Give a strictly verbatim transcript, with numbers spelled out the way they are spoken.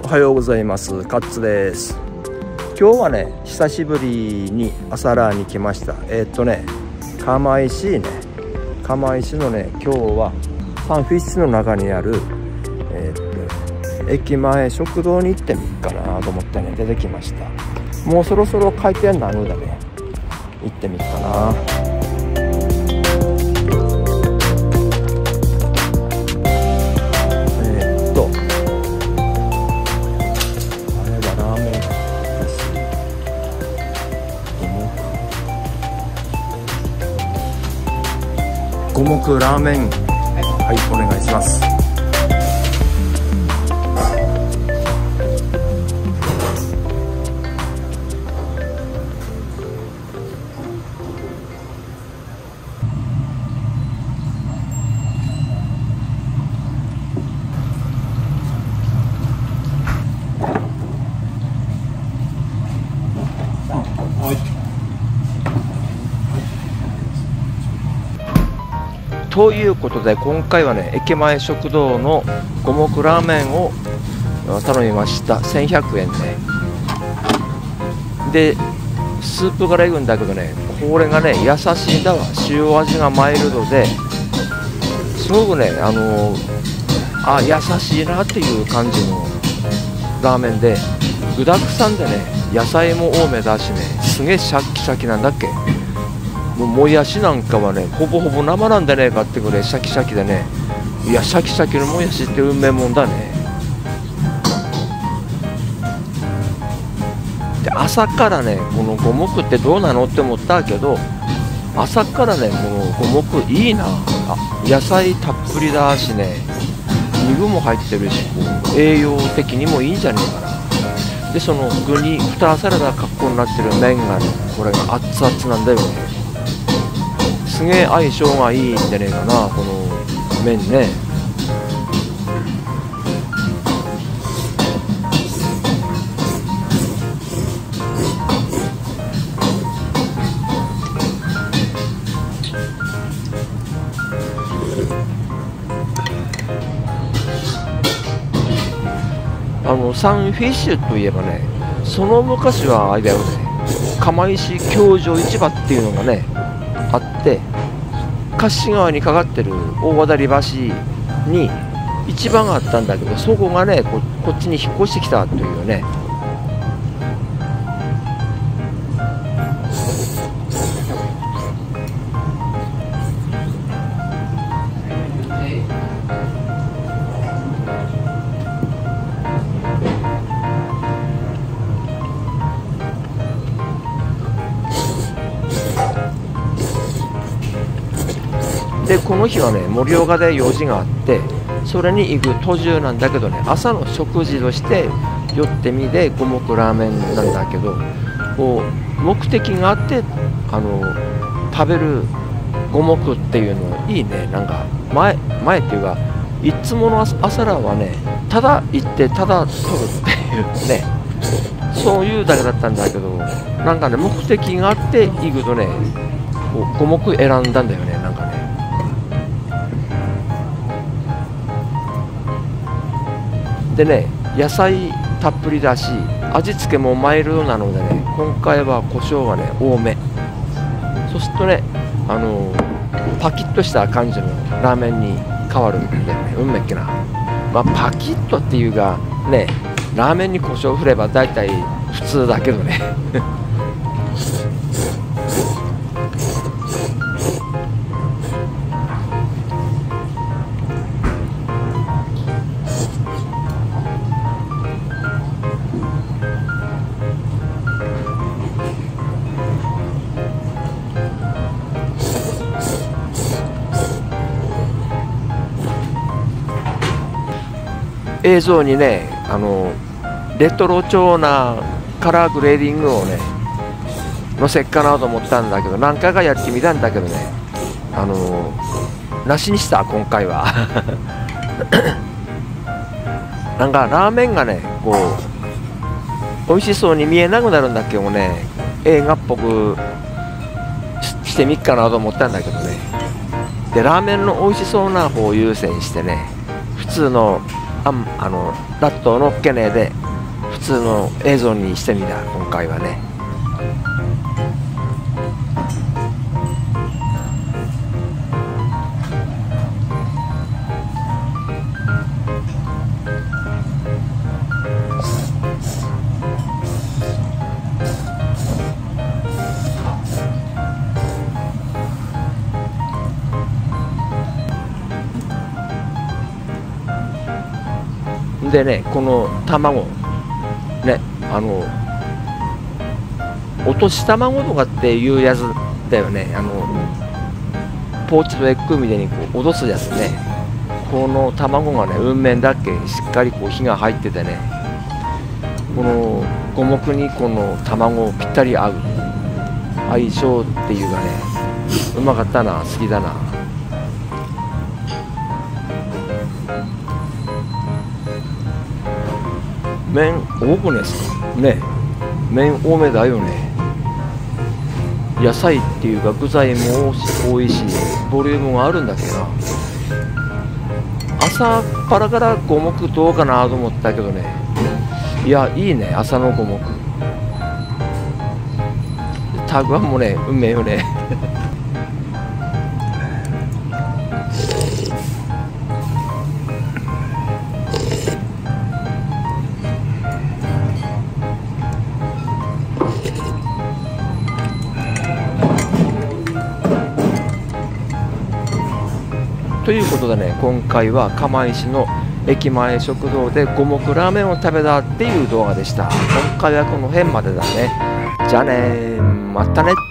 おはようございます。カッツです。今日はね、久しぶりに朝ラーに来ました。えー、っとね釜石ね釜石のね、今日はサンフィッシュの中にある、えー、っと駅前食堂に行ってみっかなと思ってね、出てきました。もうそろそろ開店なのでね、行ってみっかな。五目ラーメン、はい、お願いします。ということで、今回はね、駅前食堂の五目ラーメンを頼みました。せんひゃくえんね。でスープからいくんだけどね、これがね優しいんだわ。塩味がマイルドですごくね、あのー、あ優しいなっていう感じのラーメンで、具だくさんでね、野菜も多めだしね、すげえシャキシャキなんだっけ。もうもやしなんかはね、ほぼほぼ生なんでねえかってぐらいシャキシャキでね、いやシャキシャキのもやしってうめえもんだね。で朝からね、この五目ってどうなのって思ったけど、朝からね、この五目いいなあ。野菜たっぷりだしね、肉も入ってるし、栄養的にもいいんじゃねえかな。でその具に二サラダ格好になってる麺がね、これが熱々なんだよね。すげえ相性がいいんじゃねえかな、この麺ね。あのサンフィッシュといえばね、その昔はあれだよね、釜石教場市場っていうのがねあって、柏市川にかかってる大渡橋に市場があったんだけど、そこがね こ, こっちに引っ越してきたというね。でこの日はね、盛岡で用事があって、それに行く途中なんだけどね、朝の食事として寄ってみで五目ラーメンなんだけど、こう目的があってあの食べる五目っていうのいいね。なんか前前っていうか、いつもの朝ラーはね、ただ行ってただ取るっていうね、そういうだけだったんだけど、なんかね目的があって行くとね、こう五目選んだんだよね。なんかね、でね、野菜たっぷりだし、味付けもマイルドなのでね、今回は胡椒がね多め。そうするとね、あのー、パキッとした感じのラーメンに変わるんでね、うんめっけな。まあパキッとっていうかね、ラーメンに胡椒振れば大体普通だけどね映像にね、あのレトロ調なカラーグレーディングをね載せっかなと思ったんだけど、何回かやってみたんだけどね、あのなしにした今回はなんかラーメンがね、こう美味しそうに見えなくなるんだけどね、映画っぽくしてみっかなと思ったんだけどね。でラーメンの美味しそうな方を優先してね、普通のあんあのラットを乗っけねえで普通の映像にしてみた今回はね。でね、この卵ね、あの落とし卵とかっていうやつだよね。あのポーチドエッグみたいにこう落とすやつね。この卵がね、運面だけしっかりこう火が入っててね、この五目にこの卵ぴったり合う相性っていうかね、うまかったな、好きだな。麺多くねすかね、麺多めだよね。野菜っていうか具材も多いしボリュームがあるんだけどな。朝っぱらから五目どうかなと思ったけどね、いやいいね、朝の五目たくあんもねうめえよねということでね、今回は釜石の駅前食堂で五目ラーメンを食べたっていう動画でした。今回はこの辺までだね。じゃあねー、またね。